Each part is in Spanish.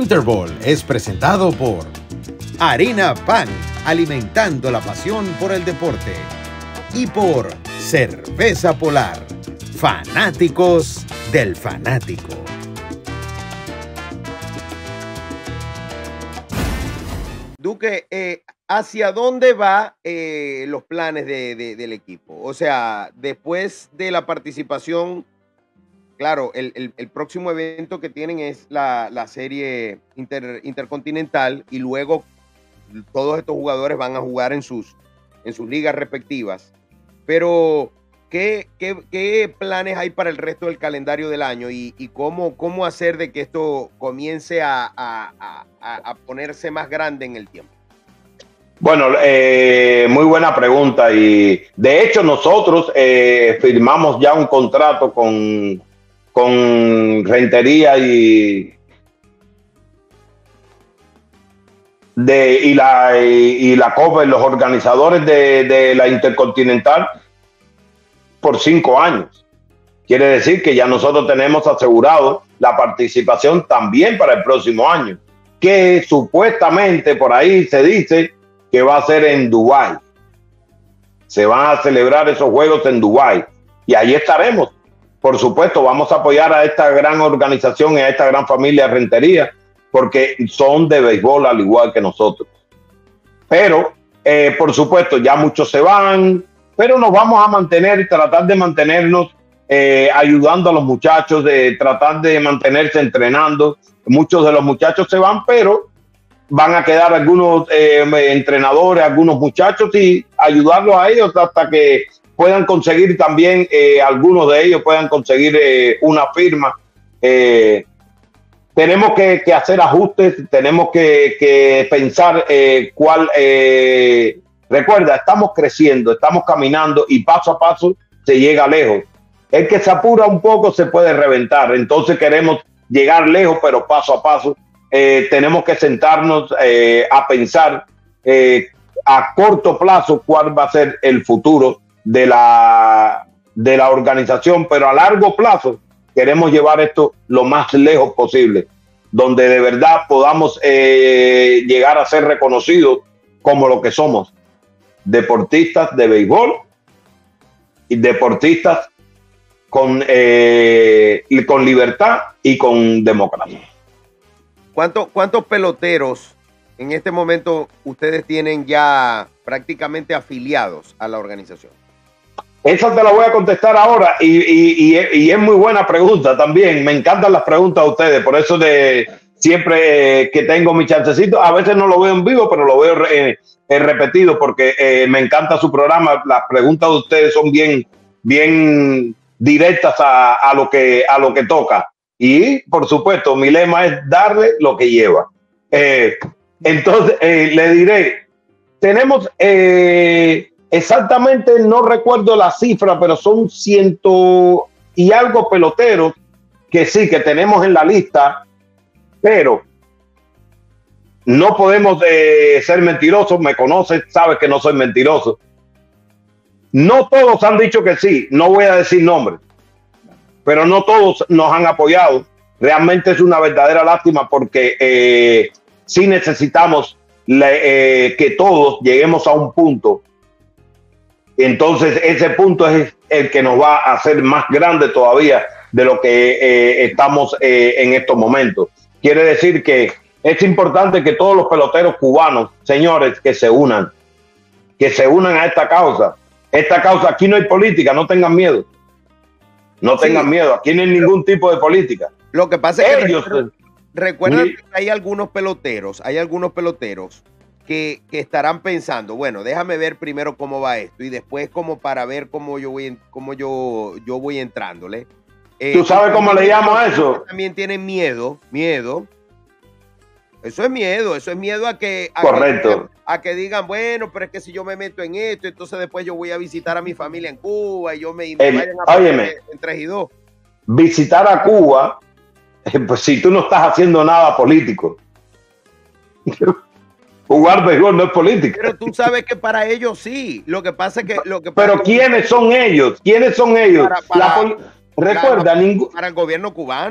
Interval es presentado por Harina Pan, alimentando la pasión por el deporte. Y por Cerveza Polar, fanáticos del fanático. Duque, ¿hacia dónde va los planes del equipo? O sea, después de la participación, claro, el próximo evento que tienen es la serie intercontinental y luego todos estos jugadores van a jugar en sus ligas respectivas. Pero, ¿qué planes hay para el resto del calendario del año y cómo hacer de que esto comience a ponerse más grande en el tiempo? Bueno, muy buena pregunta, y de hecho nosotros firmamos ya un contrato con Rentería y la Copa, los organizadores de la Intercontinental, por 5 años. Quiere decir que ya nosotros tenemos asegurado la participación también para el próximo año, que supuestamente por ahí se dice que va a ser en Dubái. Se van a celebrar esos juegos en Dubái y ahí estaremos. Por supuesto, vamos a apoyar a esta gran organización y a esta gran familia Rentería, porque son de béisbol al igual que nosotros. Pero, por supuesto, ya muchos se van, pero nos vamos a mantener, tratar de mantenernos ayudando a los muchachos, de tratar de mantenerse entrenando. Muchos de los muchachos se van, pero van a quedar algunos entrenadores, algunos muchachos, y ayudarlos a ellos hasta que puedan conseguir también, algunos de ellos puedan conseguir una firma. Tenemos que hacer ajustes, tenemos que pensar cuál. Recuerda, estamos creciendo, estamos caminando y paso a paso se llega lejos. El que se apura un poco se puede reventar. Entonces queremos llegar lejos, pero paso a paso. Tenemos que sentarnos a pensar a corto plazo cuál va a ser el futuro de la organización, pero a largo plazo queremos llevar esto lo más lejos posible, donde de verdad podamos llegar a ser reconocidos como lo que somos, deportistas de béisbol y deportistas con libertad y con democracia. ¿Cuántos peloteros en este momento ustedes tienen ya prácticamente afiliados a la organización? Esa te la voy a contestar ahora y es muy buena pregunta también. Me encantan las preguntas de ustedes, por eso siempre que tengo mi chancecito, a veces no lo veo en vivo, pero lo veo repetido porque me encanta su programa. Las preguntas de ustedes son bien directas a lo que toca. Y, por supuesto, mi lema es darle lo que lleva. Entonces, le diré, tenemos... exactamente no recuerdo la cifra, pero son 100 y algo peloteros que sí, que tenemos en la lista, pero no podemos ser mentirosos. Me conoces, sabes que no soy mentiroso. No todos han dicho que sí, no voy a decir nombres, pero no todos nos han apoyado. Realmente es una verdadera lástima porque sí necesitamos que todos lleguemos a un punto. Entonces ese punto es el que nos va a hacer más grande todavía de lo que estamos en estos momentos. Quiere decir que es importante que todos los peloteros cubanos, señores, que se unan a esta causa. Esta causa, aquí no hay política, no tengan miedo. No tengan miedo, aquí no hay ningún tipo de política. Lo que pasa es que recuerden que hay algunos peloteros que estarán pensando, bueno, déjame ver primero cómo va esto y después como para ver cómo yo voy entrándole. ¿Tú sabes cómo le llamo a eso? También tienen miedo. Eso es miedo a que... Correcto. A que digan, bueno, pero es que si yo me meto en esto, entonces después yo voy a visitar a mi familia en Cuba y yo me vayan a poner en 3 y 2. Visitar a Cuba, pues si tú no estás haciendo nada político. Jugar béisbol no es política. Pero tú sabes que para ellos sí. Lo que pasa es que... Pero ¿quiénes son ellos? ¿Quiénes son ellos? Recuerda, para el gobierno cubano.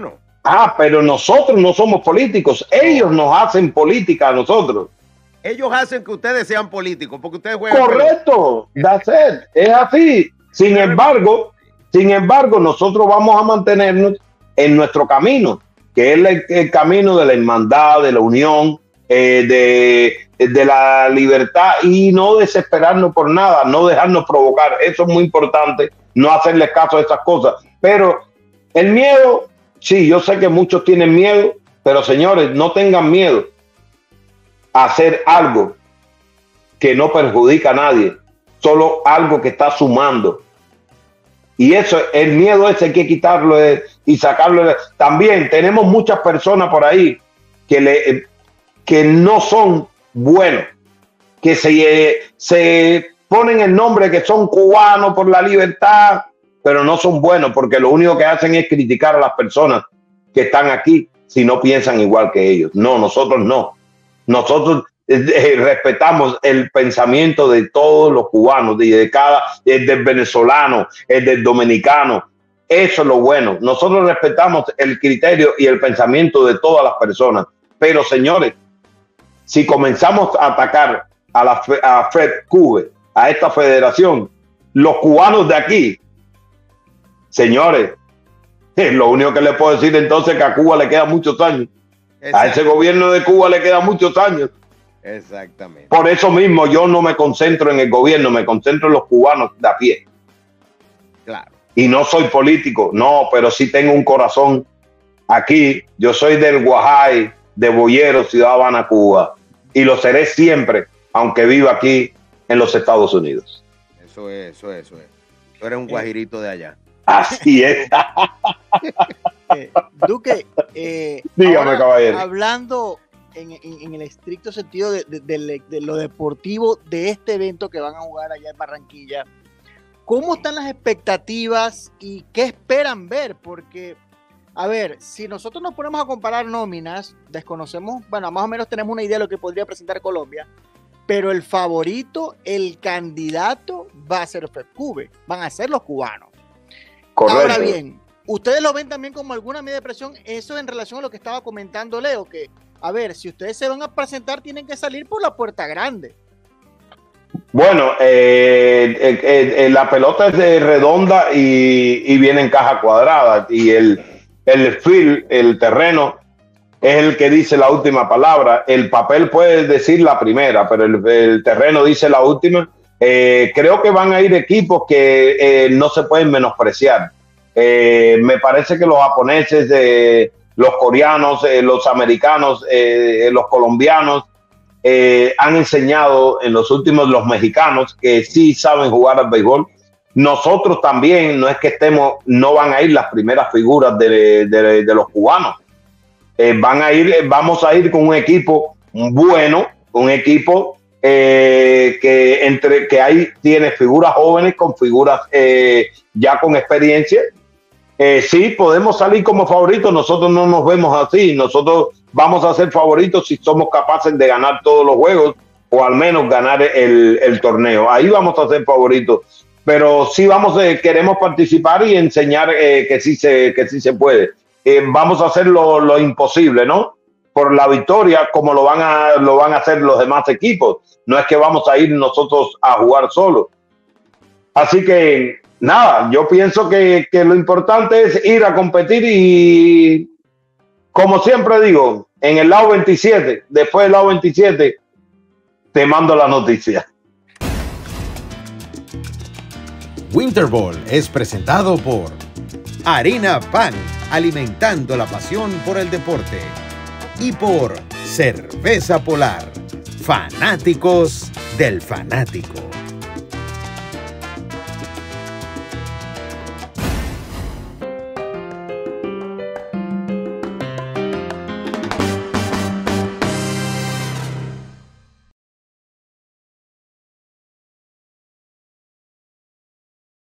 pero nosotros no somos políticos. Ellos nos hacen política a nosotros. Ellos hacen que ustedes sean políticos, porque ustedes juegan. Correcto, that's it. Es así. Sin embargo, nosotros vamos a mantenernos en nuestro camino, que es el camino de la hermandad, de la unión, de la libertad, y no desesperarnos por nada, no dejarnos provocar. Eso es muy importante, no hacerle caso a esas cosas. Pero el miedo, sí, yo sé que muchos tienen miedo, pero señores, no tengan miedo a hacer algo que no perjudica a nadie, solo algo que está sumando. Y eso, el miedo ese hay que quitarlo y sacarlo. También tenemos muchas personas por ahí que no son buenos, que se ponen el nombre que son cubanos por la libertad, pero no son buenos, porque lo único que hacen es criticar a las personas que están aquí si no piensan igual que ellos. No, nosotros no. Nosotros respetamos el pensamiento de todos los cubanos, del venezolano, del dominicano. Eso es lo bueno. Nosotros respetamos el criterio y el pensamiento de todas las personas. Pero, señores, si comenzamos a atacar a Fed Cube, a esta federación, los cubanos de aquí, señores, lo único que les puedo decir entonces es que a Cuba le quedan muchos años. A ese gobierno de Cuba le quedan muchos años. Exactamente. Por eso mismo yo no me concentro en el gobierno, me concentro en los cubanos de a pie. Claro. Y no soy político, no, pero sí tengo un corazón aquí. Yo soy del Guajay, de Boyero, Ciudad Habana, Cuba. Y lo seré siempre, aunque viva aquí en los Estados Unidos. Eso es. Tú eres un guajirito de allá. Así es. Duque, dígame, ahora, caballero. Hablando en el estricto sentido de lo deportivo de este evento que van a jugar allá en Barranquilla, ¿cómo están las expectativas y qué esperan ver? Porque, a ver, si nosotros nos ponemos a comparar nóminas, desconocemos, bueno, más o menos tenemos una idea de lo que podría presentar Colombia, pero el favorito, el candidato va a ser Fed Cube, van a ser los cubanos. Correcto. Ahora bien, ¿ustedes lo ven también como alguna medida de presión? Eso en relación a lo que estaba comentando Leo, que, a ver, si ustedes se van a presentar, tienen que salir por la puerta grande. Bueno, la pelota es redonda y viene en caja cuadrada, y el field, el terreno, es el que dice la última palabra. El papel puede decir la primera, pero el terreno dice la última. Creo que van a ir equipos que no se pueden menospreciar. Me parece que los japoneses, los coreanos, los americanos, los colombianos han enseñado en los últimos, los mexicanos, que sí saben jugar al béisbol. Nosotros también, no es que no van a ir las primeras figuras de los cubanos. Vamos a ir con un equipo bueno, un equipo que ahí tiene figuras jóvenes con figuras ya con experiencia. Sí, podemos salir como favoritos. Nosotros no nos vemos así. Nosotros vamos a ser favoritos si somos capaces de ganar todos los juegos, o al menos ganar el torneo. Ahí vamos a ser favoritos. Pero sí queremos participar y enseñar que sí se puede. Vamos a hacer lo imposible, ¿no? Por la victoria, como lo van a hacer los demás equipos. No es que vamos a ir nosotros a jugar solos. Así que nada, yo pienso que lo importante es ir a competir, y como siempre digo, en el lado 27, después del lado 27, te mando la noticia. Winter Ball es presentado por Harina Pan, alimentando la pasión por el deporte. Y por Cerveza Polar, fanáticos del fanático.